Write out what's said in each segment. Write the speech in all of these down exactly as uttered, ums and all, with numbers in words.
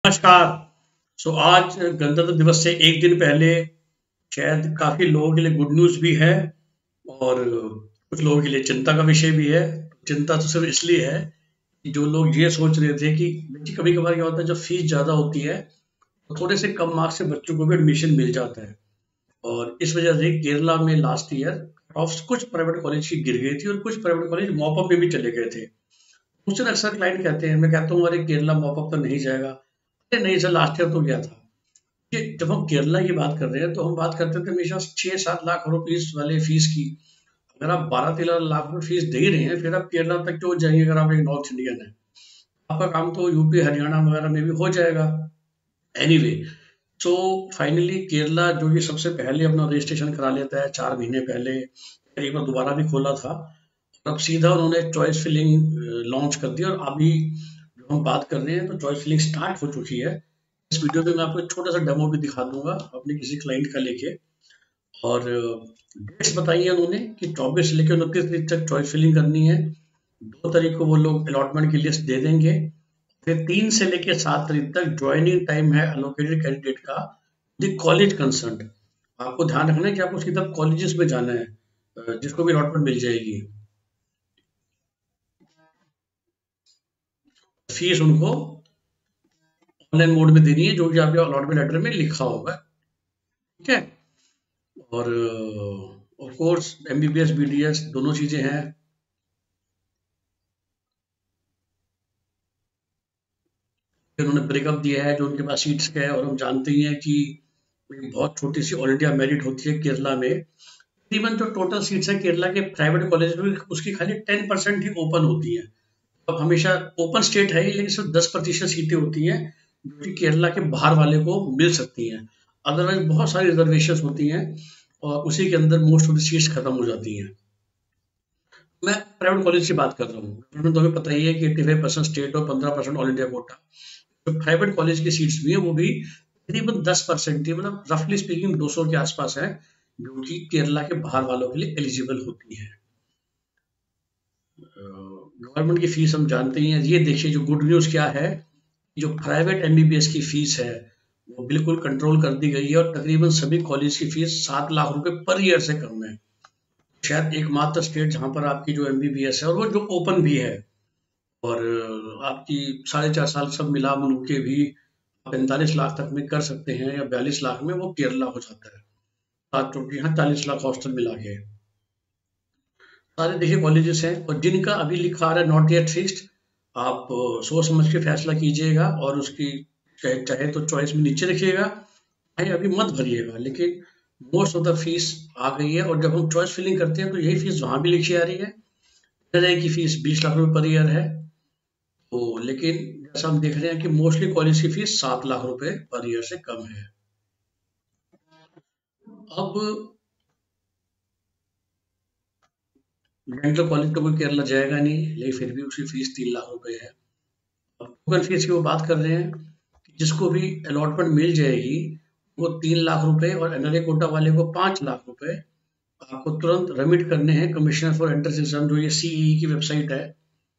नमस्कार। सो आज गणतंत्र दिवस से एक दिन पहले शायद काफी लोगों के लिए गुड न्यूज भी है और कुछ लोगों के लिए चिंता का विषय भी है। चिंता तो सिर्फ इसलिए है कि जो लोग ये सोच रहे थे कि कभी कभार क्या होता है, जब फीस ज्यादा होती है तो थोड़े से कम मार्क्स से बच्चों को भी एडमिशन मिल जाता है। और इस वजह से केरला में लास्ट ईयर ऑफ कुछ प्राइवेट कॉलेज की गिर गई थी और कुछ प्राइवेट कॉलेज मॉप अप में भी चले गए थे। मुझसे अक्सर क्लाइंट कहते हैं, मैं कहता हूँ अरे केरला मॉप अप तो नहीं जाएगा। अरे नहीं सर, लास्ट ईयर तो गया था। ये जब हम केरला की बात कर रहे हैं तो हम बात करते थे हमेशा छह सात लाख रुपए फीस वाले फीस की। अगर आप बारह तेरह लाख रुपए फीस दे ही रहे हैं, फिर आप केरला तक क्यों जाएंगे? अगर आप एक नॉर्थ इंडियन है, आपका काम तो यूपी हरियाणा वगैरह में भी हो जाएगा। एनीवे, सो फाइनली केरला जो कि सबसे पहले अपना रजिस्ट्रेशन करा लेता है, चार महीने पहले एक बार दोबारा भी खोला था। अब सीधा उन्होंने चॉइस फिलिंग लॉन्च कर दी और अभी जो हम बात कर रहे हैं तो चॉइस फिलिंग स्टार्ट हो चुकी है। इस वीडियो में मैं आपको एक छोटा सा डेमो भी दिखा दूंगा अपने किसी क्लाइंट का लेके। और डेट्स बताई है उन्होंने कि चौबीस से लेकर उनतीस तारीख तक चॉइस फिलिंग करनी है। दो तारीख को वो लोग अलॉटमेंट की लिस्ट दे देंगे। फिर तीन से लेकर सात तारीख तक ज्वाइनिंग टाइम है अलोकेटेड कैंडिडेट का द कॉलेज कंसर्न। आपको ध्यान रखना है कि आपको सीधा कॉलेजेस में जाना है, अ, जिसको भी अलॉटमेंट मिल जाएगी। फीस उनको ऑनलाइन मोड में देनी है, जो कि आपके अलॉटमेंट लेटर में लिखा होगा। ठीक है। और ऑफ कोर्स एमबीबीएस बीडीएस दोनों चीजें हैं। फिर उन्होंने ब्रेकअप दिया है जो उनके पास सीट्स का है, और हम जानते ही हैं कि एक बहुत छोटी सी ऑल इंडिया मेरिट होती है केरला में। तकरीबन जो टोटल सीट्स है केरला के प्राइवेट कॉलेज में, उसकी खाली टेन परसेंट ही ओपन होती है। अब हमेशा ओपन स्टेट है ही, लेकिन सिर्फ दस प्रतिशत सीटें होती हैं जो कि केरला के बाहर वाले को मिल सकती हैं। अदरवाइज बहुत सारी रिजर्वेशन होती हैं और उसी के अंदर मोस्ट ऑफ द सीट्स खत्म हो जाती हैं। मैं प्राइवेट कॉलेज की बात कर रहा हूँ। गवर्नमेंट तो हमें पता ही है कि एट्टी फाइव परसेंट स्टेट और पंद्रह परसेंट ऑल इंडिया कोटा। जो प्राइवेट कॉलेज की सीट्स भी है वो भी तकरीबन दस परसेंट ही, मतलब रफली स्पीकिंग दो सौ के आसपास है, जो कि केरला के बाहर वालों के लिए एलिजिबल होती है। गवर्नमेंट की फीस हम जानते ही हैं। ये देखिए, जो गुड न्यूज क्या है, जो प्राइवेट एमबीबीएस की फीस है वो बिल्कुल कंट्रोल कर दी गई है और तकरीबन सभी कॉलेज की फीस सात लाख रुपए पर ईयर से कम है। शायद एकमात्र स्टेट जहां पर आपकी जो एमबीबीएस है और वो जो ओपन भी है, और आपकी साढ़े चार साल सब मिला मिलू के भी पैंतालीस लाख तक में कर सकते हैं, या बयालीस लाख में वो केरला हो जाता है। सात चौकी यहाँ चालीस लाख हॉस्टल मिला के सारे देखिए कॉलेजेस हैं, और जिनका अभी लिखा आ रहा है नॉट येट फिक्स्ड। आप अ, सोच समझ के फैसला कीजिएगा और उसकी चाहे चाहे तो चॉइस में नीचे रखिएगा, चाहे अभी मत भरिएगा। लेकिन मोस्ट ऑफ द फीस आ गई है, और जब हम चॉइस फिलिंग करते हैं तो यही फीस वहां भी लिखी आ रही है। तरह की फीस बीस लाख रुपए पर ईयर है। तो लेकिन जैसा हम देख रहे हैं कि मोस्टली कॉलेज की फीस सात लाख रुपए पर ईयर से कम है। अब डेंटल कॉलेज तो कोई केरला जाएगा नहीं, लेकिन फिर भी उसकी फीस तीन लाख रुपए है। अब टोकन फीस की वो बात कर रहे हैं कि जिसको भी अलॉटमेंट मिल जाएगी वो तीन लाख रुपए, और एनआरए कोटा वाले को पांच लाख रुपए आपको तुरंत रेमिट करने हैं कमिश्नर फॉर एंट्रेंस एग्जाम, जो ये सीई की वेबसाइट है।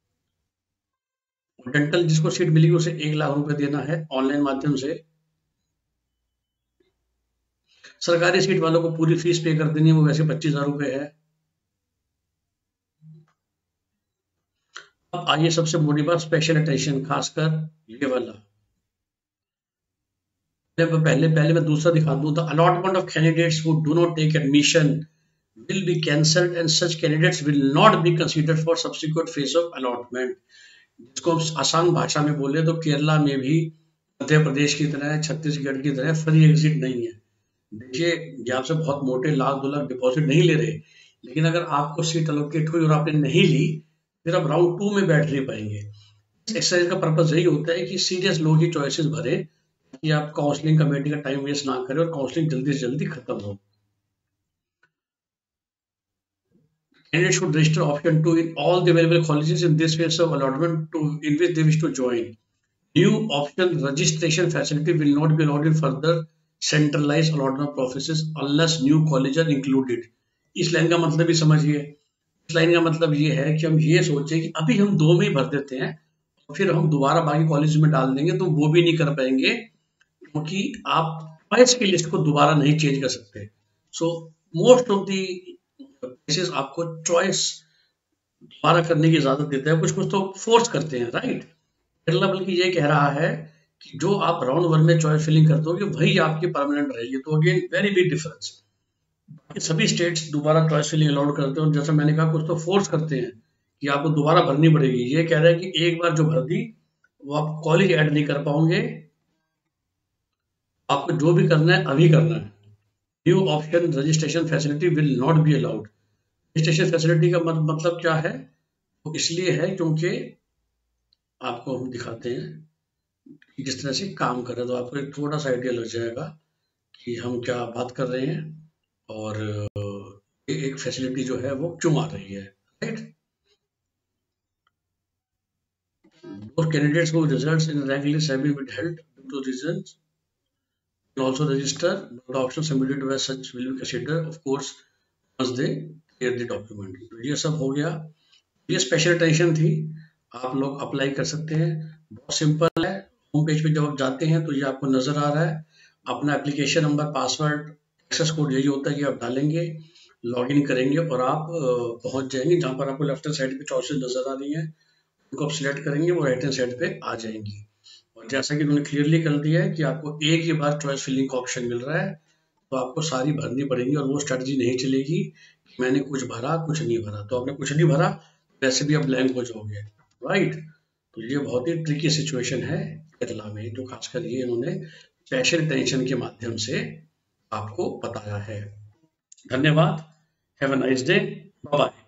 डेंटल जिसको सीट मिलेगी उसे एक लाख रुपए देना है ऑनलाइन माध्यम से। सरकारी सीट वालों को पूरी फीस पे कर देनी है, वो वैसे पच्चीस हजार रुपए है। अब आइए सबसे बड़ी बात, स्पेशल अटेंशन, खासकर ये वाला। पहले पहले पहले मैं दूसरा दिखा दूं। The allotment of candidates who do not take admission will be cancelled and such candidates will not be considered for subsequent phase of allotment। जिसको हम आसान भाषा में बोले तो केरला में भी मध्य प्रदेश की तरह, छत्तीसगढ़ की तरह फ्री एग्जिट नहीं है। देखिए, ये आपसे बहुत मोटे लाख दो लाख डिपॉजिट नहीं ले रहे, लेकिन अगर आपको सीट अलोकेट हुई और आपने नहीं ली, फिर आप राउंड टू में बैठ नहीं पाएंगे। इस एक्सरसाइज का पर्पज यही होता है कि सीरियस लोग ही चॉइसेस भरे, कि आप काउंसलिंग कमेटी का टाइम वेस्ट ना करें और काउंसलिंग जल्दी से जल्दी खत्म हो। Candidates should register option two in all the available colleges in this phase of allotment to in which they wish to join. New option registration facility will not be allowed in further centralized allotment processes unless new college are included। इस line का मतलब भी समझिए। इस line का मतलब ये है कि हम ये सोचें कि अभी हम दो में ही भर देते हैं, और फिर हम दोबारा बाकी कॉलेज में डाल देंगे तो वो भी नहीं कर पाएंगे, क्योंकि आप चॉइस की लिस्ट को दोबारा नहीं चेंज कर सकते। So most of the cases आपको चॉइस दोबारा करने की इजाजत देता है, कुछ कुछ तो फोर्स करते हैं, राइट। केरला बल्कि ये कह रहा है कि जो आप राउंड वन में चॉइस फिलिंग करते हो वही आपकी परमानेंट रहेगी। तो अगेन वेरी बिग डिफरेंस। सभी स्टेट्स दोबारा चॉइस फिलिंग अलाउड करते हैं, और जैसा मैंने कहा कुछ तो फोर्स करते हैं कि आपको दोबारा भरनी पड़ेगी। ये कह रहे हैं कि एक बार जो भर दी वो आप कॉलेज ऐड नहीं कर पाओगे, आपको जो भी करना है अभी करना है। New option registration facility will not be allowed. Registration facility का मतलब क्या है? वो इसलिए है क्योंकि आपको हम दिखाते हैं कि किस तरह से काम कर रहे हैं, तो आपको एक थोड़ा सा आइडिया लग जाएगा कि हम क्या बात कर रहे हैं और एक फैसिलिटी जो है वो क्यों आ रही है, right. Those candidates whose results in rank list have been withheld due to reasons can also register, but the option submitted by such will be considered, of course, once they clear the document. तो ये सब हो गया। ये special tension थी, आप लोग apply कर सकते हैं, बहुत सिंपल है। होम पेज पे जब आप जाते हैं तो ये आपको नजर आ रहा है, अपना application number, password, access code यही होता है कि आप डालेंगे, लॉगिन करेंगे और आप पहुंच जाएंगे जहां पर आपको लेफ्ट हैंड साइड पे चॉइसेस नजर आ रही हैं, उनको आप सिलेक्ट करेंगे, वो राइट हैंड साइड पे आ जाएंगी। और जैसा कि उन्होंने क्लियरली कर दिया है कि आपको एक ही बार चॉइस फिलिंग का ऑप्शन मिल रहा है, तो आपको सारी भरनी पड़ेंगी और वो स्ट्रेटजी नहीं चलेगी कि मैंने कुछ भरा कुछ नहीं भरा। तो आपने कुछ नहीं भरा वैसे भी आप ब्लैंक हो जाओगे, राइट। तो ये बहुत ही ट्रिकी सिचुएशन है केरला में, जो खासकर ये इन्होंने स्पेशल टेंशन के माध्यम से आपको बताया है। धन्यवाद। Have a nice day. Bye bye.